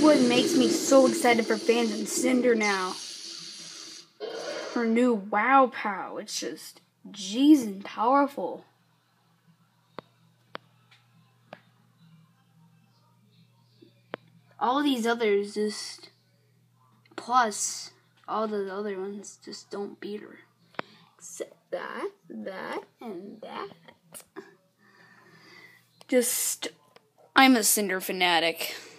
what makes me so excited for Phantom Cynder now. Her new Wow Pow. It's just G's and powerful. All these others just, plus all the other ones just don't beat her. Except that, and that. I'm a Cynder fanatic.